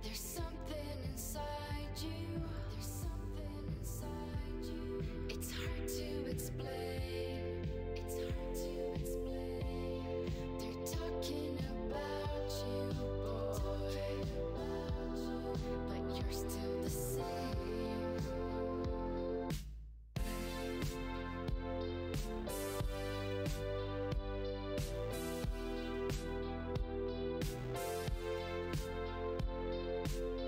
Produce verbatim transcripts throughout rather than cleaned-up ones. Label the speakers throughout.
Speaker 1: There's something inside you. There's something inside you. It's hard to explain. It's hard to explain. They're talking about you, boy, but you're still the same. Thank you.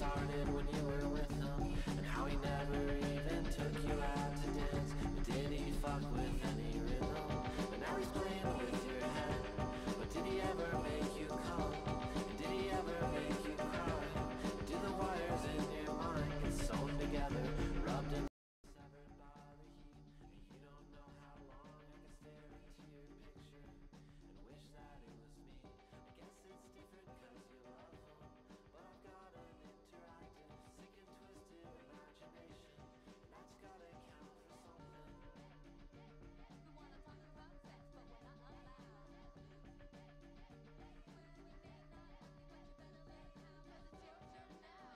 Speaker 2: started when you were with him, and how he never even took you out to dance. But did he fuck with any rhythm? But now he's playing with your head. But did he ever make you come? And did he ever make you cry? Do the wires in your mind get sewn together, rubbed and severed by the heat? And you don't know how long I can stare into your picture and wish that it was me. I guess it's different cause you love him, but I've got an interactive, sick and twisted imagination, and that's gotta count for something.
Speaker 1: We wanna talk about sex, but we're not allowed. Well, you may not like it, but you better lay down, cause it's your turn now.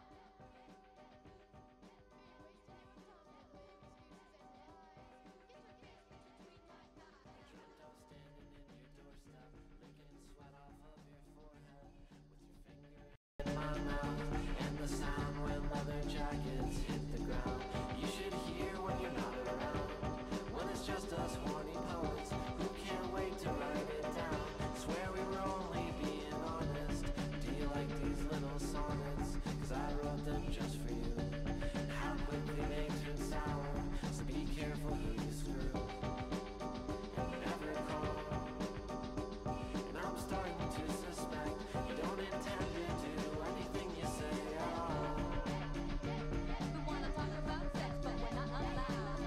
Speaker 1: You're wasting your time, making excuses and lies. Get your face between my thighs.
Speaker 2: Dreamt of standing in your doorstep, licking sweat off of your forehead, with your finger in my mouth, and the sound when leather jackets hit the ground. You should hear when you're not around, when it's just us horny poets who can't wait to write it down. Swear we were only being honest. Do you like these little sonnets? Cause I wrote them just for you. And how quickly they turn sour, so be careful who you screw. And never call. And I'm starting to suspect you don't intend to do anything you say at all.
Speaker 1: We wanna talk about sex, but we're not allowed.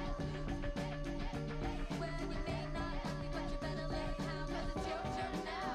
Speaker 1: Well, you may not like it, but you better lay down, cause it's your turn now.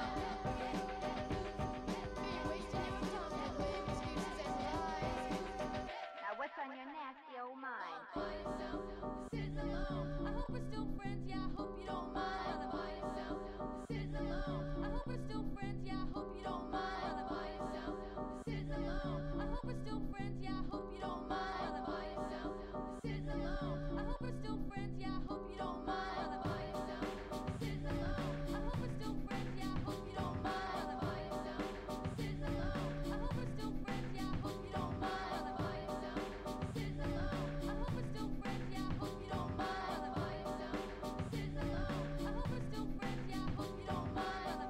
Speaker 1: You're wasting your time, making excuses and lies.
Speaker 3: Now what's on your nasty old mind?
Speaker 1: By yourself, sitting alone. I hope we're still friends, yeah, I hope you don't mind. By yourself, sitting alone. I hope we're still friends, yeah, I hope you don't mind. By yourself, sitting alone. I hope we're still friends, yeah, I hope you don't mind. By yourself, sitting alone. I hope we're still friends, yeah, I hope you don't mind. By yourself, sitting alone. I hope we're still friends, yeah, I hope you don't mind. By yourself, sitting alone. I hope we're still friends, yeah, I hope you don't mind. By yourself, sitting alone. I hope we're still friends, yeah, I hope you don't mind. By yourself, sitting alone. I hope we're still friends, yeah, I hope you don't mind.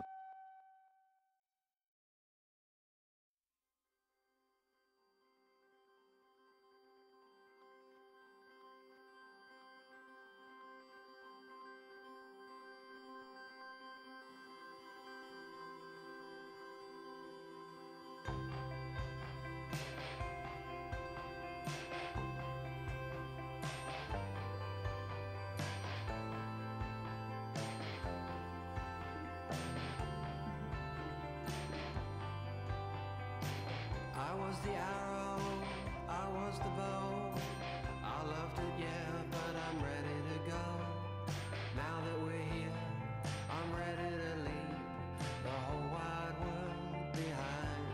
Speaker 2: I was the arrow, I was the bow. I loved it, yeah, but I'm ready to go. Now that we're here, I'm ready to leave the whole wide world behind.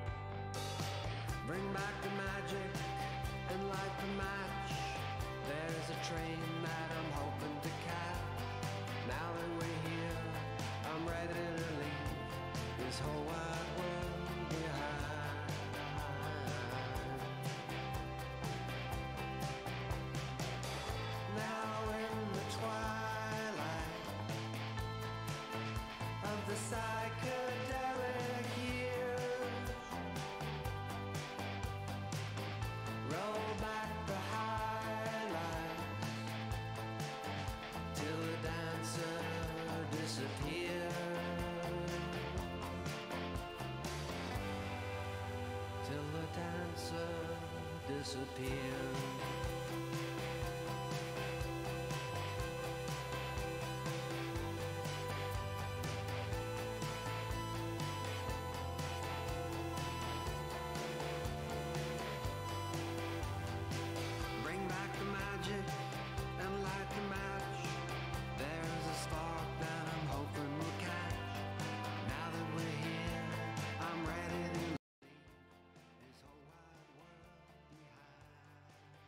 Speaker 2: Bring back the magic and light the match. There's a train that I'm hoping to catch. Now that we're here, I'm ready to leave this whole wide world behind. Now in the twilight of the psychedelic years, roll back the highlights till the dancer disappears, till the dancer disappears. Bring back the magic and light the match. There's a spark that I'm hoping will catch. Now that we're here, I'm ready to leave this whole wide world behind.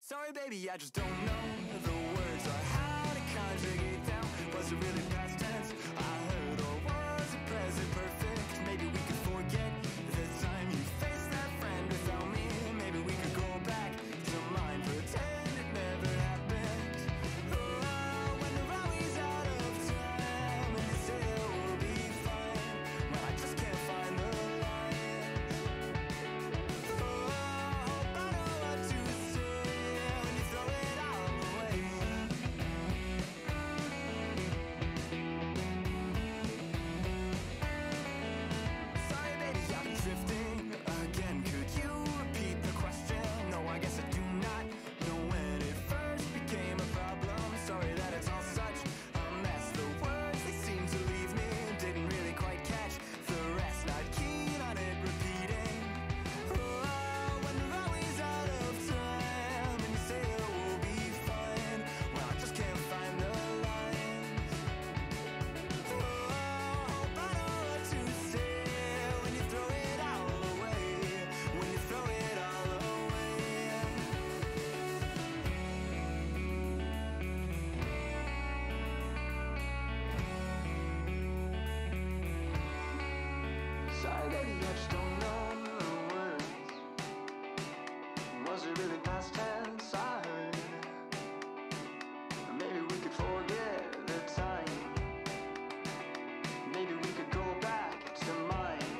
Speaker 2: Sorry, baby, I just don't know the words or how to conjugate them. Was it really past tense I heard, or was it present perfect? Maybe we could forget the time you faced that friend without me. Maybe we could go back to mine, pretend it never happened. Oh, when the rally's out of time and you say it will be fine, well, I just can't find the lines. Oh, I hope I know what to say when you throw it all away. Sorry, baby, I'm drifting again. Could you repeat the question? No, I guess I do not know when it first became a problem. Sorry that it's all such a mess. The words, they seem to leave me. Didn't really quite catch the rest. Not keen on it repeating. Oh, when the rally's out of time and you say it will be fine, well, I just can't find the lines. Oh, I hope I know what to say when you throw it all away. When you throw it all away. Sorry, baby, I just don't know the words. Was it really past tense I heard? Or maybe we could forget the time. Maybe we could go back to mine.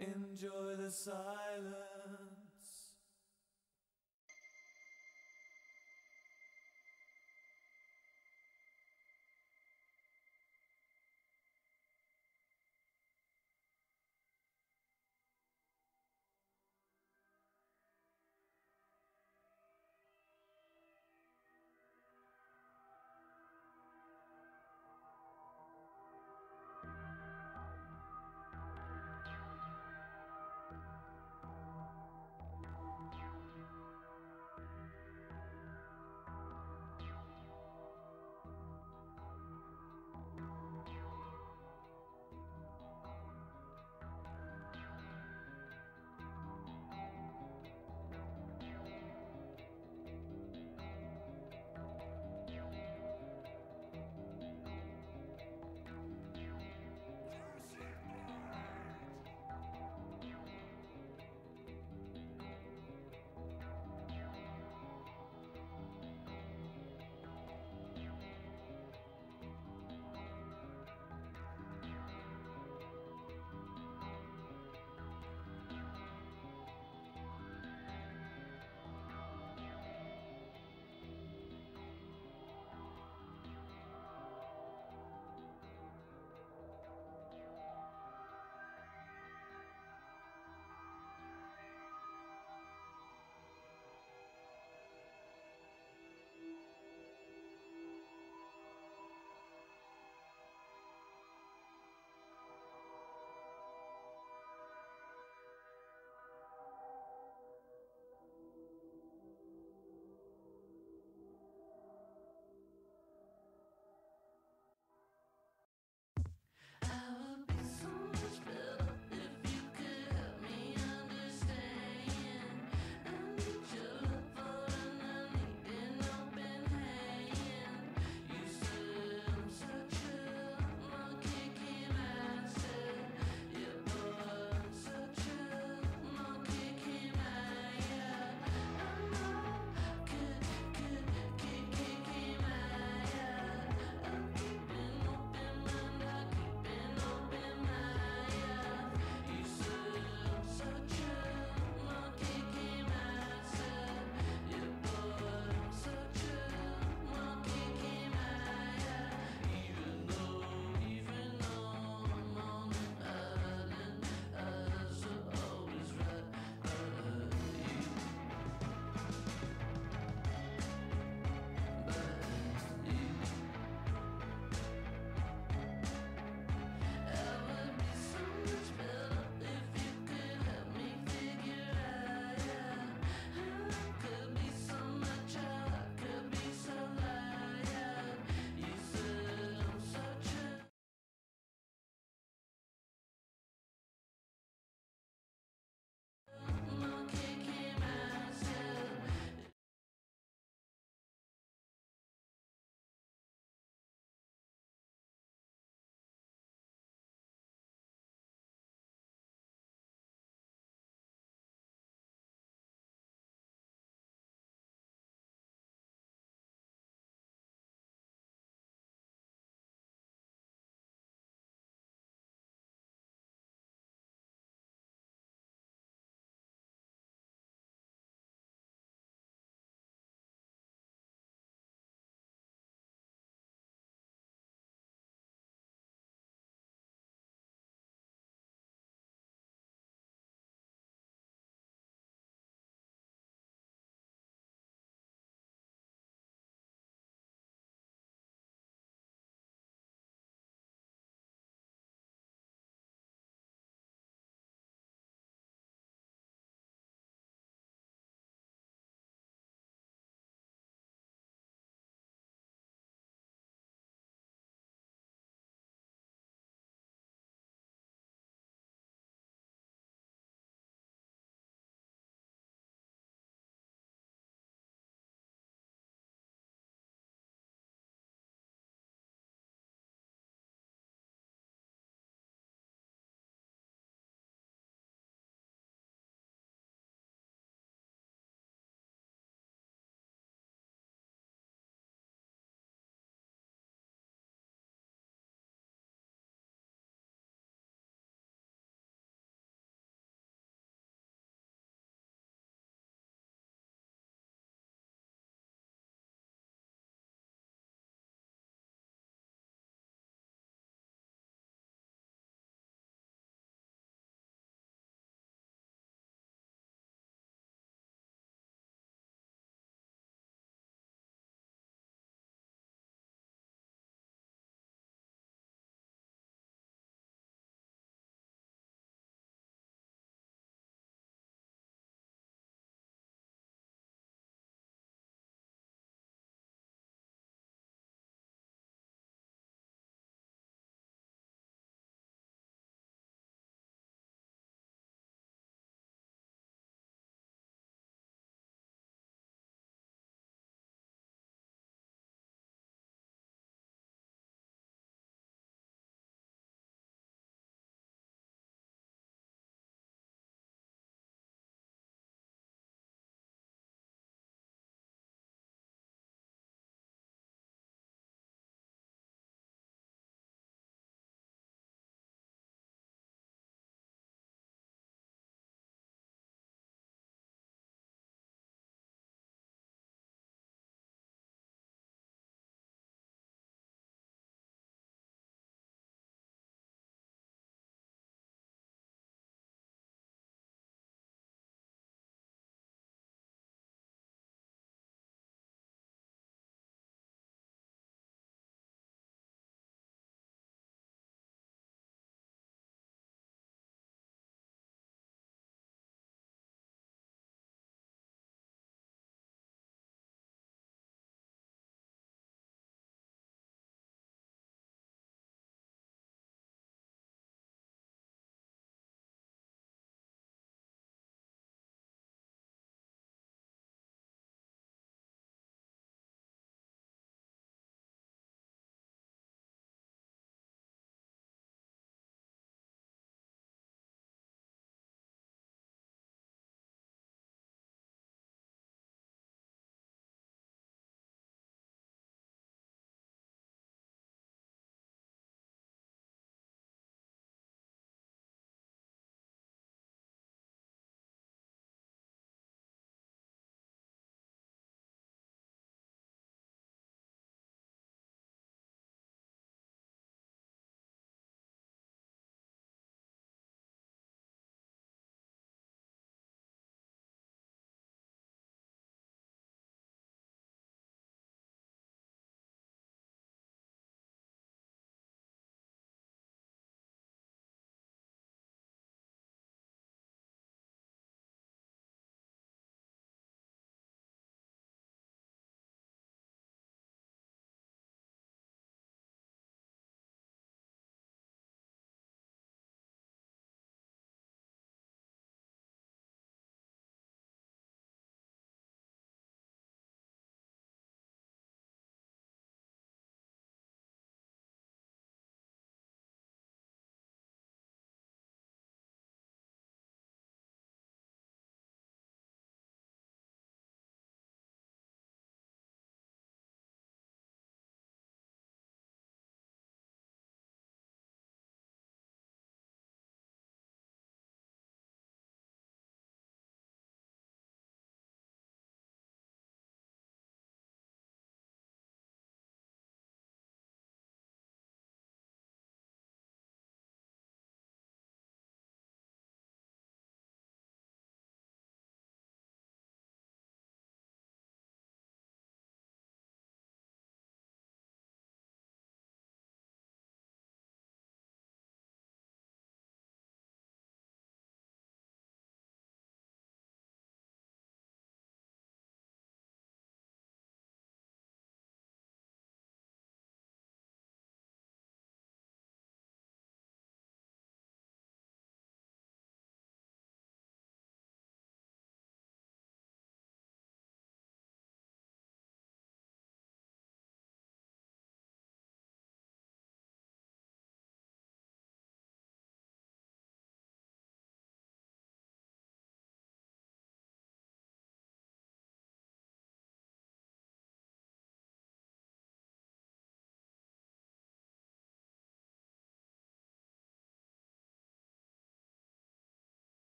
Speaker 4: Enjoy the silence.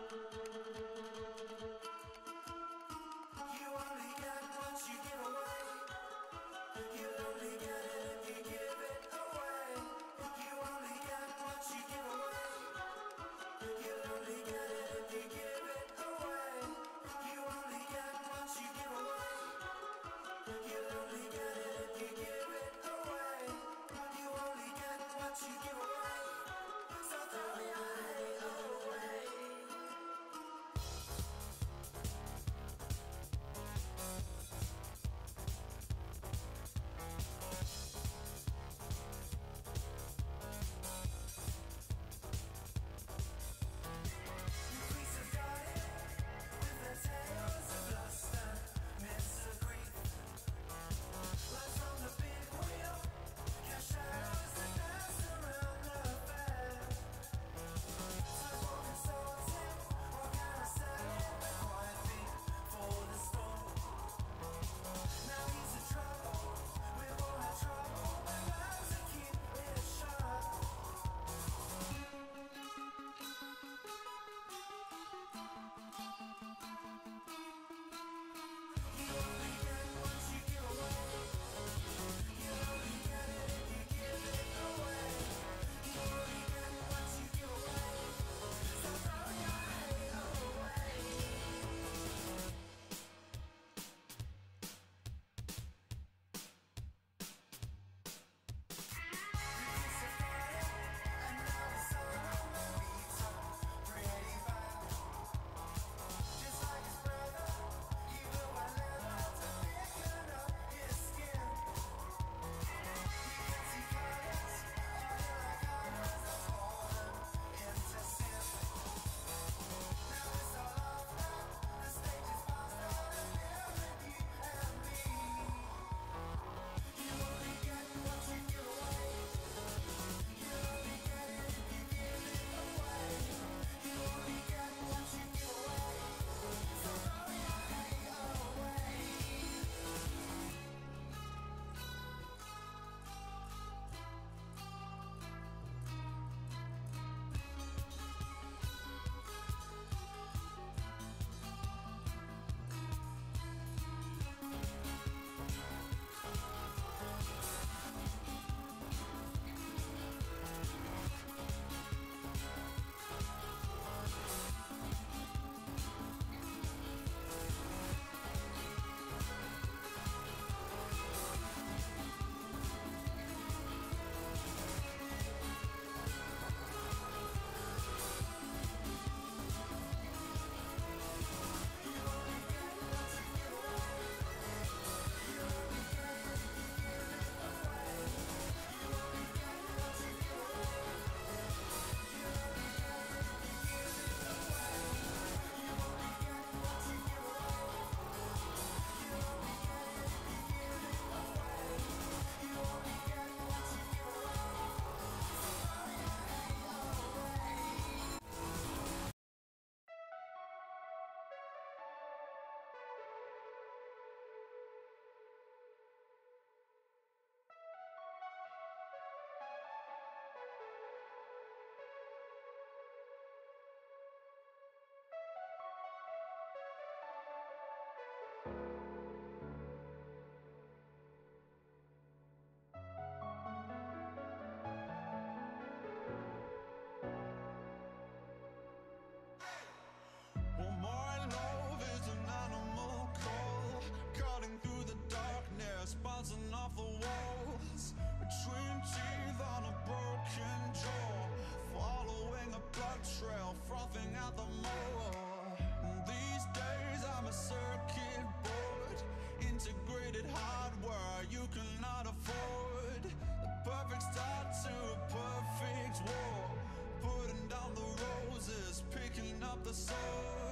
Speaker 4: the soul.